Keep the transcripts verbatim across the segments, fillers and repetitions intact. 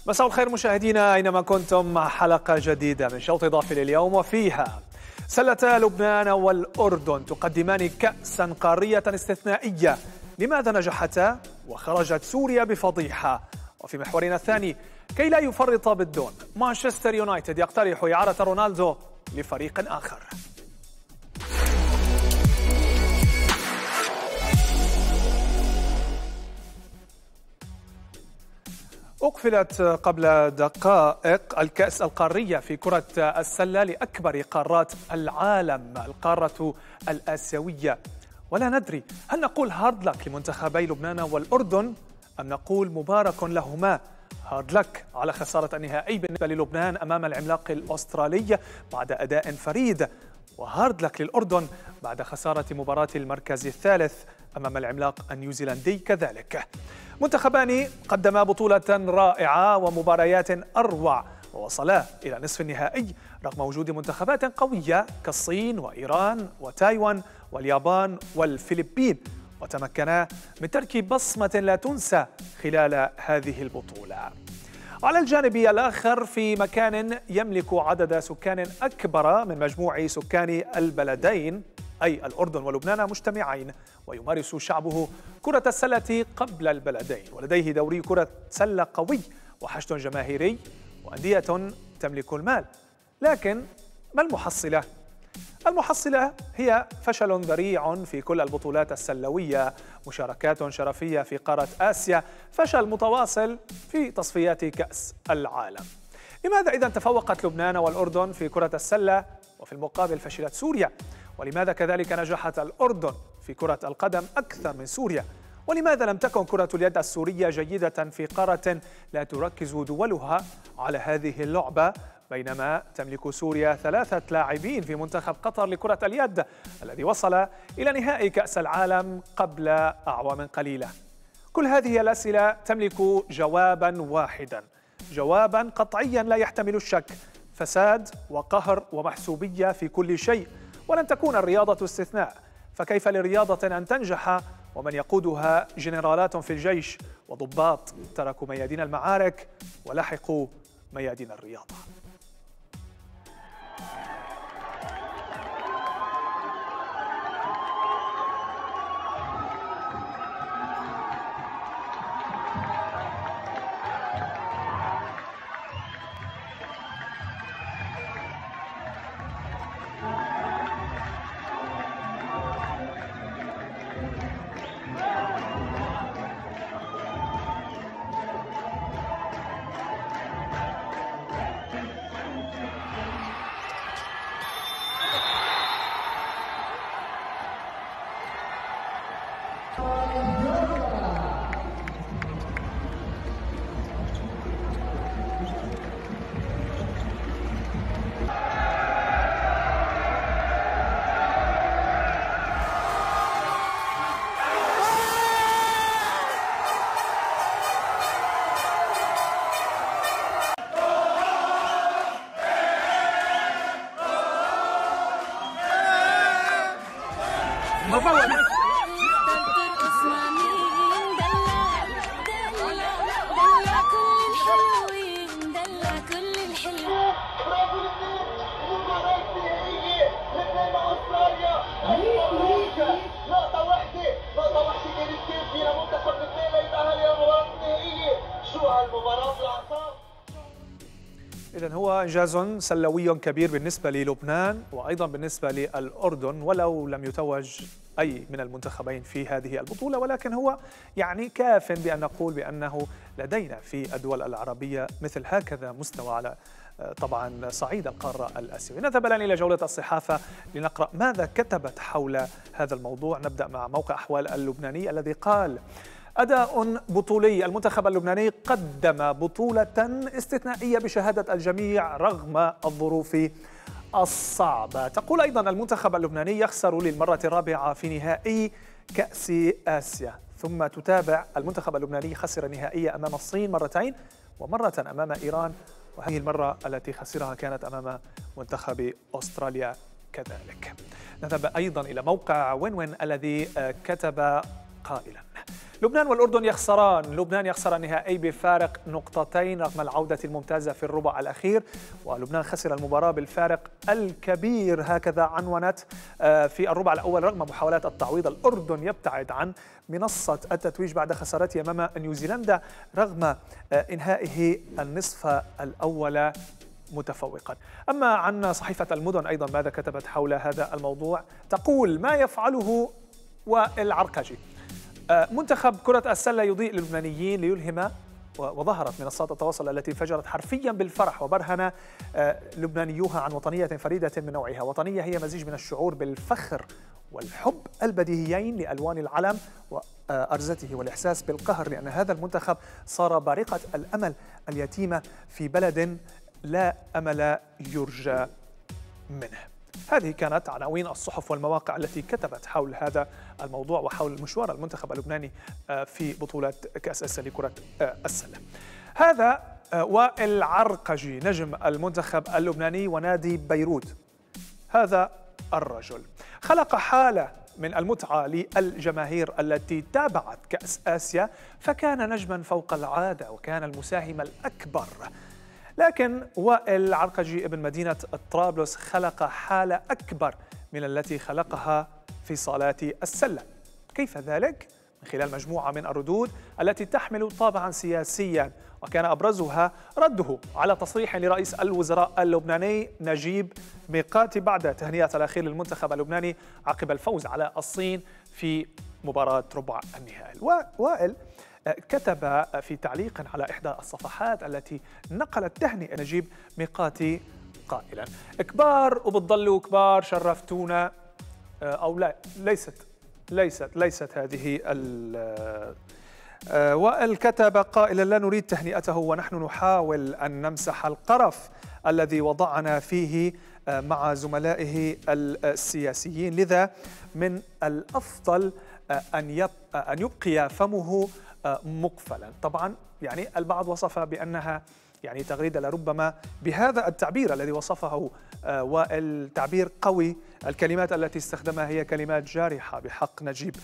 مساء الخير مشاهدينا أينما كنتم مع حلقة جديدة من شوط إضافي لليوم، وفيها سلتا لبنان والأردن تقدمان كأسا قارية استثنائية. لماذا نجحتا وخرجت سوريا بفضيحة؟ وفي محورنا الثاني كي لا يفرط بالدون، مانشستر يونايتد يقترح إعارة رونالدو لفريق آخر. أقفلت قبل دقائق الكأس القارية في كرة السلة لأكبر قارات العالم، القارة الآسيوية، ولا ندري هل نقول هارد لك لمنتخبي لبنان والأردن أم نقول مبارك لهما. هارد لك على خسارة النهائي بالنسبة للبنان أمام العملاق الأسترالي بعد أداء فريد، وهارد لك للأردن بعد خسارة مباراة المركز الثالث أمام العملاق النيوزيلندي كذلك. منتخبان قدما بطولة رائعة ومباريات أروع، ووصلا إلى نصف النهائي رغم وجود منتخبات قوية كالصين وإيران وتايوان واليابان والفلبين، وتمكنا من ترك بصمة لا تنسى خلال هذه البطولة. على الجانب الآخر، في مكان يملك عدد سكان أكبر من مجموع سكان البلدين أي الأردن ولبنان مجتمعين، ويمارس شعبه كرة السلة قبل البلدين، ولديه دوري كرة سلة قوي وحشد جماهيري وأندية تملك المال. لكن ما المحصلة؟ المحصلة هي فشل ذريع في كل البطولات السلوية، مشاركات شرفية في قارة آسيا، فشل متواصل في تصفيات كأس العالم. لماذا إذن تفوقت لبنان والأردن في كرة السلة وفي المقابل فشلت سوريا؟ ولماذا كذلك نجحت الأردن في كرة القدم أكثر من سوريا؟ ولماذا لم تكن كرة اليد السورية جيدة في قارة لا تركز دولها على هذه اللعبة، بينما تملك سوريا ثلاثة لاعبين في منتخب قطر لكرة اليد الذي وصل إلى نهائي كأس العالم قبل أعوام قليلة؟ كل هذه الأسئلة تملك جوابا واحدا، جوابا قطعيا لا يحتمل الشك: فساد وقهر ومحسوبية في كل شيء. ولن تكون الرياضة استثناء، فكيف لرياضة أن تنجح ومن يقودها جنرالات في الجيش وضباط تركوا ميادين المعارك ولحقوا ميادين الرياضة؟ إذن هو إنجاز سلوي كبير بالنسبة للبنان وأيضا بالنسبة للأردن، ولو لم يتوج أي من المنتخبين في هذه البطولة، ولكن هو يعني كاف بأن نقول بأنه لدينا في الدول العربية مثل هكذا مستوى على طبعا صعيد القارة الآسيوية. نذهب الآن إلى جولة الصحافة لنقرأ ماذا كتبت حول هذا الموضوع. نبدأ مع موقع أحوال اللبناني الذي قال: أداء بطولي، المنتخب اللبناني قدم بطولة استثنائية بشهادة الجميع رغم الظروف الصعبة. تقول أيضا: المنتخب اللبناني يخسر للمرة الرابعة في نهائي كأس آسيا. ثم تتابع: المنتخب اللبناني خسر النهائية أمام الصين مرتين ومرة أمام إيران، وهذه المرة التي خسرها كانت أمام منتخب أستراليا كذلك. نذهب أيضا إلى موقع وين وين الذي كتب قائلا: لبنان والأردن يخسران. لبنان يخسر النهائي بفارق نقطتين رغم العودة الممتازة في الربع الأخير، ولبنان خسر المباراة بالفارق الكبير، هكذا عنونت في الربع الأول رغم محاولات التعويض. الأردن يبتعد عن منصة التتويج بعد خسارته أمام نيوزيلندا رغم إنهائه النصف الأول متفوقا. أما عن صحيفة المدن أيضا ماذا كتبت حول هذا الموضوع؟ تقول: ما يفعله وائل عرقجي. منتخب كرة السلة يضيء للبنانيين ليلهم، وظهرت منصات التواصل التي فجرت حرفيا بالفرح وبرهن لبنانيوها عن وطنية فريدة من نوعها. وطنية هي مزيج من الشعور بالفخر والحب البديهيين لألوان العلم وأرزته، والإحساس بالقهر لأن هذا المنتخب صار بارقة الأمل اليتيمة في بلد لا أمل يرجى منه. هذه كانت عناوين الصحف والمواقع التي كتبت حول هذا الموضوع وحول مشوار المنتخب اللبناني في بطولة كأس آسيا لكرة السلة. هذا وائل عرقجي نجم المنتخب اللبناني ونادي بيروت. هذا الرجل خلق حالة من المتعة للجماهير التي تابعت كأس آسيا، فكان نجما فوق العادة وكان المساهم الأكبر. لكن وائل عرقجي ابن مدينة طرابلس خلق حالة أكبر من التي خلقها في صالات السلة. كيف ذلك؟ من خلال مجموعة من الردود التي تحمل طابعا سياسيا، وكان أبرزها رده على تصريح لرئيس الوزراء اللبناني نجيب ميقاتي بعد تهنئة الأخير للمنتخب اللبناني عقب الفوز على الصين في مباراة ربع النهائي. وائل كتب في تعليق على إحدى الصفحات التي نقلت تهنئة نجيب ميقاتي قائلا: كبار وبتضلوا كبار، شرفتونا. أو لا، ليست ليست ليست هذه. وائل كتب قائلا: لا نريد تهنئته ونحن نحاول أن نمسح القرف الذي وضعنا فيه مع زملائه السياسيين، لذا من الأفضل أن أن يبقي فمه مقفلا. طبعا يعني البعض وصف بأنها يعني تغريدة لربما بهذا التعبير الذي وصفه وائل تعبير قوي. الكلمات التي استخدمها هي كلمات جارحة بحق نجيب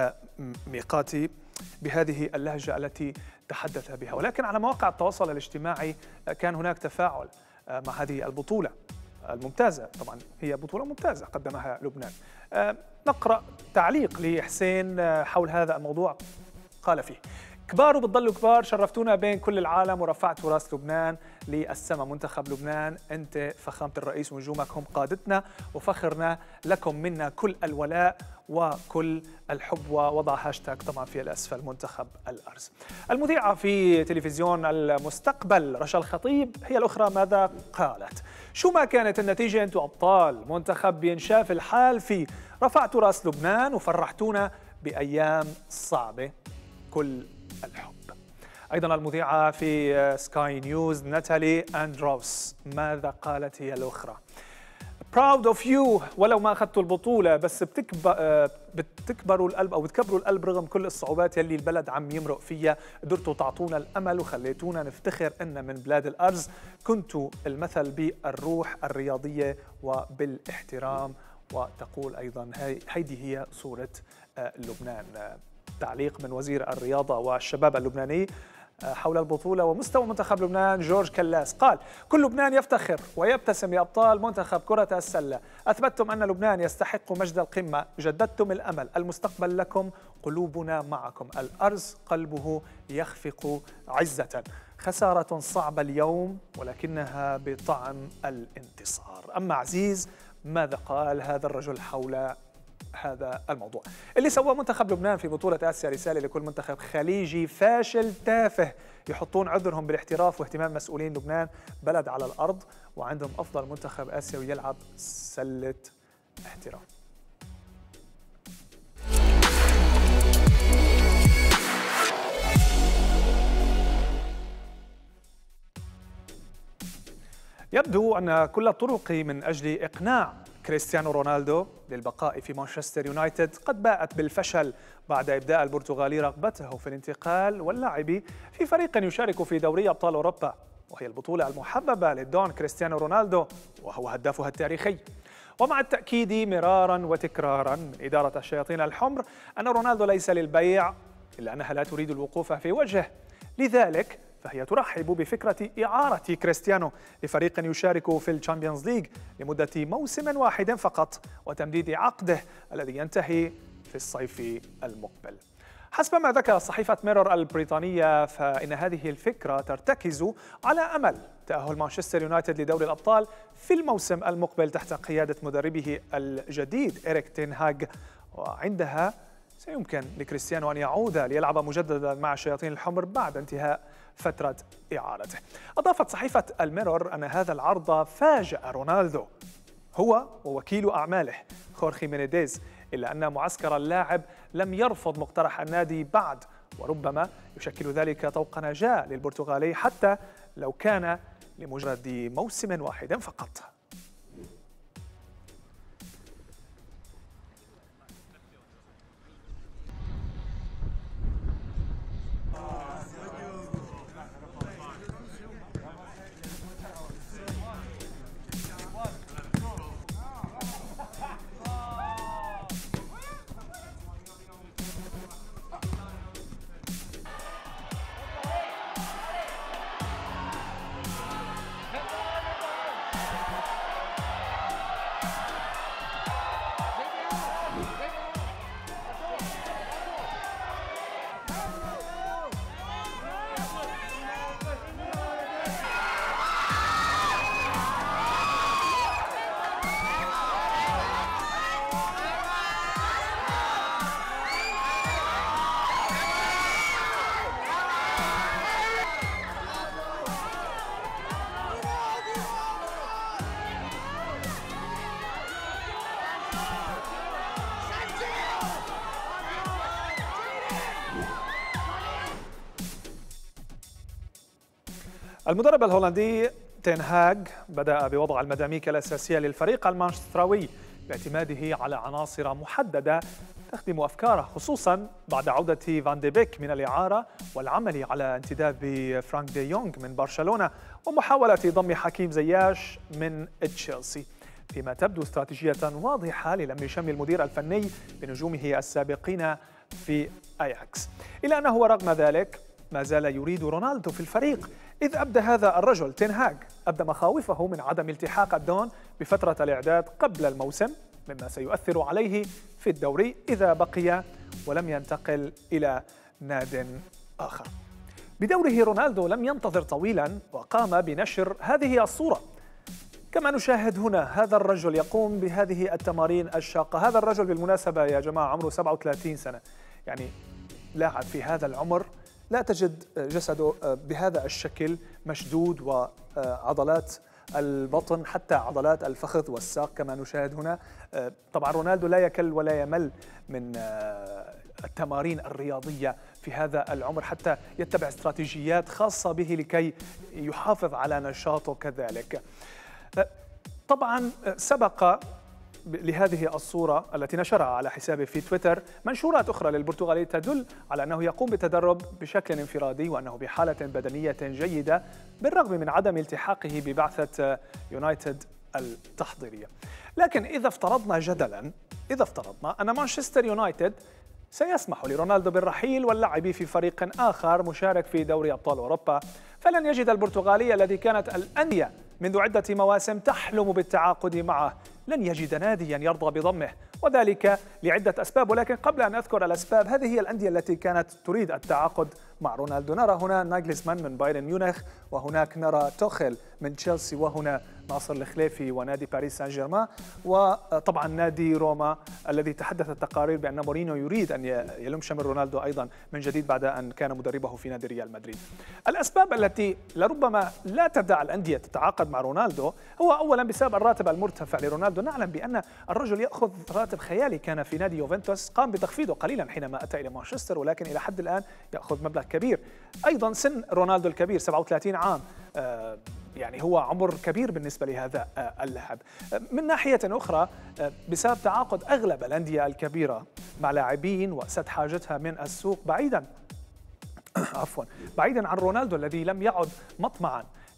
ميقاتي بهذه اللهجة التي تحدث بها. ولكن على مواقع التواصل الاجتماعي كان هناك تفاعل مع هذه البطولة الممتازة. طبعا هي بطولة ممتازة قدمها لبنان. نقرأ تعليق لحسين حول هذا الموضوع، قال فيه: كبار وبتضلوا كبار، شرفتونا بين كل العالم ورفعتوا راس لبنان للسما. منتخب لبنان أنت فخامة الرئيس ونجومك هم قادتنا وفخرنا لكم، منا كل الولاء وكل الحب. ووضع هاشتاج طبعا في الأسفل منتخب الأرز. المذيعة في تلفزيون المستقبل رشا الخطيب هي الأخرى ماذا قالت؟ شو ما كانت النتيجة أنتوا أبطال، منتخب بينشاف الحال فيه، رفعتوا راس لبنان وفرحتونا بأيام صعبة، كل الحب. أيضا المذيعة في سكاي نيوز ناتالي أندروس ماذا قالت هي الأخرى؟ proud of you، ولو ما أخذتوا البطولة بس بتكبر بتكبروا القلب أو بتكبروا القلب رغم كل الصعوبات يلي البلد عم يمرق فيها، قدرتوا تعطونا الأمل وخليتونا نفتخر إن من بلاد الأرز، كنتوا المثل بالروح الرياضية وبالاحترام. وتقول أيضا هيدي هي صورة لبنان. تعليق من وزير الرياضة والشباب اللبناني حول البطولة ومستوى منتخب لبنان جورج كلاس، قال: كل لبنان يفتخر ويبتسم يا أبطال منتخب كرة السلة، أثبتتم أن لبنان يستحق مجد القمة، جددتم الأمل، المستقبل لكم، قلوبنا معكم، الأرز قلبه يخفق عزة. خسارة صعبة اليوم ولكنها بطعم الانتصار. أما عزيز ماذا قال هذا الرجل حول هذا الموضوع؟ اللي سواه منتخب لبنان في بطولة آسيا رسالة لكل منتخب خليجي فاشل تافه يحطون عذرهم بالاحتراف واهتمام مسؤولين لبنان، بلد على الأرض وعندهم أفضل منتخب آسيوي يلعب سلة احتراف. يبدو أن كل الطرق من أجل إقناع كريستيانو رونالدو للبقاء في مانشستر يونايتد قد باءت بالفشل بعد إبداء البرتغالي رغبته في الانتقال واللعب في فريق يشارك في دوري أبطال أوروبا، وهي البطولة المحببة للدون كريستيانو رونالدو وهو هدافها التاريخي. ومع التأكيد مرارا وتكرارا من إدارة الشياطين الحمر أن رونالدو ليس للبيع، إلا أنها لا تريد الوقوف في وجهه. لذلك فهي ترحب بفكرة إعارة كريستيانو لفريق يشارك في الشامبيونز ليج لمدة موسم واحد فقط وتمديد عقده الذي ينتهي في الصيف المقبل. حسب ما ذكر صحيفة ميرور البريطانية فإن هذه الفكرة ترتكز على أمل تأهل مانشستر يونايتد لدوري الأبطال في الموسم المقبل تحت قيادة مدربه الجديد إريك تين هاغ، وعندها سيمكن لكريستيانو أن يعود ليلعب مجددا مع الشياطين الحمر بعد انتهاء فترة إعارته. أضافت صحيفة الميرور أن هذا العرض فاجأ رونالدو هو ووكيل أعماله خورخي مينيديز، إلا أن معسكر اللاعب لم يرفض مقترح النادي بعد، وربما يشكل ذلك طوق نجاة للبرتغالي حتى لو كان لمجرد موسم واحد فقط. المدرب الهولندي تين هاغ بدأ بوضع المداميك الأساسية للفريق المانشستراوي باعتماده على عناصر محددة تخدم أفكاره، خصوصا بعد عودة فان دي بيك من الإعارة والعمل على انتداب فرانك دي يونغ من برشلونة ومحاولة ضم حكيم زياش من تشيلسي، فيما تبدو استراتيجية واضحة للم شمل المدير الفني بنجومه السابقين في أياكس. إلا أنه رغم ذلك ما زال يريد رونالدو في الفريق، إذ أبدى هذا الرجل تين هاغ أبدى مخاوفه من عدم التحاق الدون بفترة الإعداد قبل الموسم، مما سيؤثر عليه في الدوري إذا بقي ولم ينتقل إلى ناد آخر. بدوره رونالدو لم ينتظر طويلا وقام بنشر هذه الصورة. كما نشاهد هنا هذا الرجل يقوم بهذه التمارين الشاقة. هذا الرجل بالمناسبة يا جماعة عمره سبعة وثلاثين سنة، يعني لاعب في هذا العمر لا تجد جسده بهذا الشكل مشدود، وعضلات البطن حتى عضلات الفخذ والساق كما نشاهد هنا. طبعا رونالدو لا يكل ولا يمل من التمارين الرياضية في هذا العمر حتى يتبع استراتيجيات خاصة به لكي يحافظ على نشاطه كذلك. طبعا سبق لهذه الصورة التي نشرها على حسابه في تويتر منشورات أخرى للبرتغالي تدل على أنه يقوم بالتدرب بشكل انفرادي وأنه بحالة بدنية جيدة بالرغم من عدم التحاقه ببعثة يونايتد التحضيرية. لكن إذا افترضنا جدلا إذا افترضنا أن مانشستر يونايتد سيسمح لرونالدو بالرحيل واللعب في فريق آخر مشارك في دوري أبطال أوروبا، فلن يجد البرتغالي الذي كانت الأندية منذ عدة مواسم تحلم بالتعاقد معه لن يجد ناديا يرضى بضمه، وذلك لعدة أسباب. ولكن قبل أن أذكر الأسباب، هذه هي الأندية التي كانت تريد التعاقد مع رونالدو. نرى هنا ناغلسمان من بايرن ميونخ، وهناك نرى توخيل من تشيلسي، وهنا ناصر الخليفي ونادي باريس سان جيرمان، وطبعا نادي روما الذي تحدث التقارير بأن مورينيو يريد أن يلم شمل رونالدو أيضا من جديد بعد أن كان مدربه في نادي ريال مدريد. الأسباب التي لربما لا تدع الأندية تتعاقد مع رونالدو هو أولا بسبب الراتب المرتفع لرونالدو. نعلم بأن الرجل يأخذ راتب خيالي، كان في نادي يوفنتوس قام بتخفيضه قليلا حينما أتى إلى مانشستر، ولكن إلى حد الآن يأخذ مبلغ كبير. أيضا سن رونالدو الكبير سبعة وثلاثين عام، آه يعني هو عمر كبير بالنسبة لهذا اللاعب. من ناحية أخرى بسبب تعاقد أغلب الأندية الكبيرة مع لاعبين وسد حاجتها من السوق بعيدا عفوا بعيدا عن رونالدو الذي لم يعد مطمعا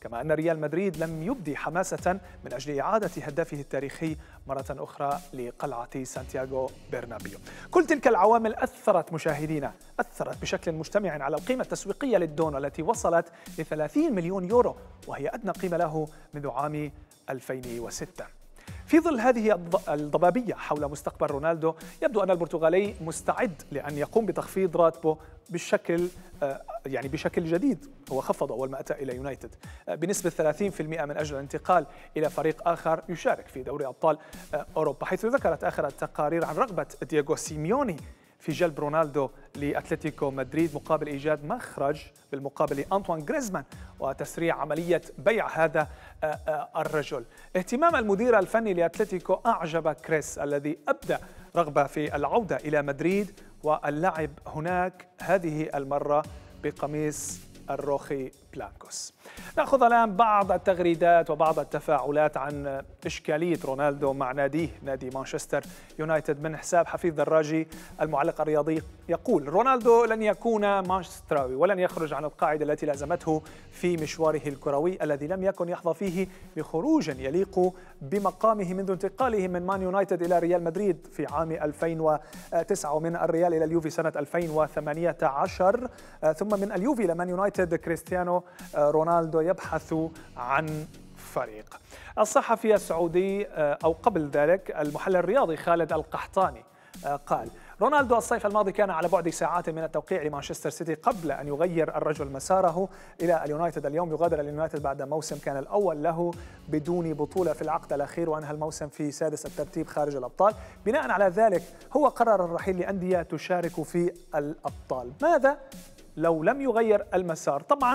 كما أن ريال مدريد لم يبدي حماسة من أجل إعادة هدافه التاريخي مرة أخرى لقلعة سانتياغو برنابيو. كل تلك العوامل أثرت مشاهدينا أثرت بشكل مجتمع على القيمة التسويقية للدون التي وصلت ل ثلاثين مليون يورو، وهي أدنى قيمة له منذ عام ألفين وستة. في ظل هذه الضبابية حول مستقبل رونالدو، يبدو أن البرتغالي مستعد لأن يقوم بتخفيض راتبه بالشكل يعني بشكل جديد. هو خفض أول ما أتى إلى يونايتد بنسبة ثلاثين بالمئة من أجل الانتقال إلى فريق آخر يشارك في دوري أبطال أوروبا، حيث ذكرت آخر التقارير عن رغبة دييغو سيميوني في جلب رونالدو لأتلتيكو مدريد مقابل إيجاد مخرج بالمقابل لأنطوان غريزمان وتسريع عملية بيع هذا الرجل. اهتمام المدير الفني لأتلتيكو أعجب كريس الذي أبدى رغبة في العودة إلى مدريد واللعب هناك هذه المرة بقميص الروخي بلانكوس. نأخذ الآن بعض التغريدات وبعض التفاعلات عن إشكالية رونالدو مع ناديه نادي مانشستر يونايتد من حساب حفيظ دراجي المعلق الرياضي. يقول: رونالدو لن يكون مانشستراوي ولن يخرج عن القاعدة التي لازمته في مشواره الكروي الذي لم يكن يحظى فيه بخروج يليق بمقامه منذ انتقاله من مان يونايتد إلى ريال مدريد في عام ألفين وتسعة، ومن الريال إلى اليوفي سنة ألفين وثمانية عشر، ثم من اليوفي إلى مان يونايتد. كريستيانو رونالدو يبحث عن فريق. الصحفي السعودي أو قبل ذلك المحلل الرياضي خالد القحطاني قال: رونالدو الصيف الماضي كان على بعد ساعات من التوقيع لمانشستر سيتي قبل أن يغير الرجل مساره إلى اليونايتد. اليوم يغادر اليونايتد بعد موسم كان الأول له بدون بطولة في العقد الأخير، وأنهى الموسم في سادس الترتيب خارج الأبطال. بناء على ذلك هو قرر الرحيل لأندية تشارك في الأبطال. ماذا لو لم يغير المسار؟ طبعا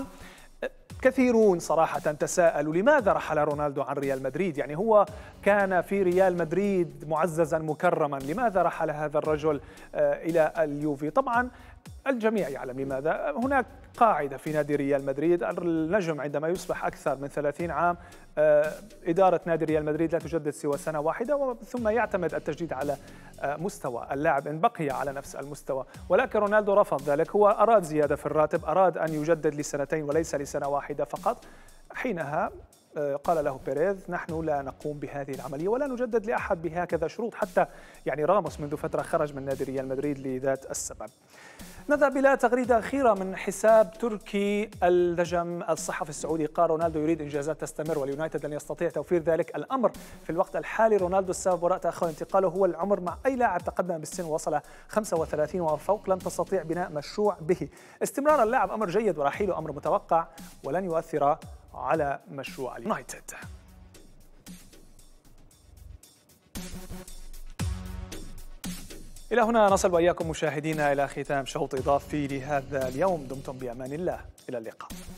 كثيرون صراحة تساءلوا لماذا رحل رونالدو عن ريال مدريد؟ يعني هو كان في ريال مدريد معززا مكرما، لماذا رحل هذا الرجل إلى اليوفي؟ طبعا الجميع يعلم لماذا. هناك قاعدة في نادي ريال مدريد: النجم عندما يصبح أكثر من ثلاثين عام إدارة نادي ريال مدريد لا تجدد سوى سنة واحدة، ثم يعتمد التجديد على مستوى اللاعب إن بقي على نفس المستوى. ولكن رونالدو رفض ذلك، هو أراد زيادة في الراتب، أراد أن يجدد لسنتين وليس لسنة واحدة فقط. حينها قال له بيريز: نحن لا نقوم بهذه العملية ولا نجدد لأحد بهكذا شروط. حتى يعني راموس منذ فترة خرج من نادي ريال مدريد لذات السبب. نذهب إلى تغريدة أخيرة من حساب تركي الدجم. الصحفي السعودي قال: رونالدو يريد إنجازات تستمر واليونايتد لن يستطيع توفير ذلك الأمر في الوقت الحالي. رونالدو السبب وراء تأخر انتقاله هو العمر، مع أي لاعب تقدم بالسن ووصل خمسة وثلاثين وفوق لن تستطيع بناء مشروع به. استمرار اللاعب أمر جيد ورحيله أمر متوقع ولن يؤثر على مشروع اليونايتد. إلى هنا نصل وإياكم مشاهدينا إلى ختام شوط إضافي لهذا اليوم. دمتم بأمان الله، إلى اللقاء.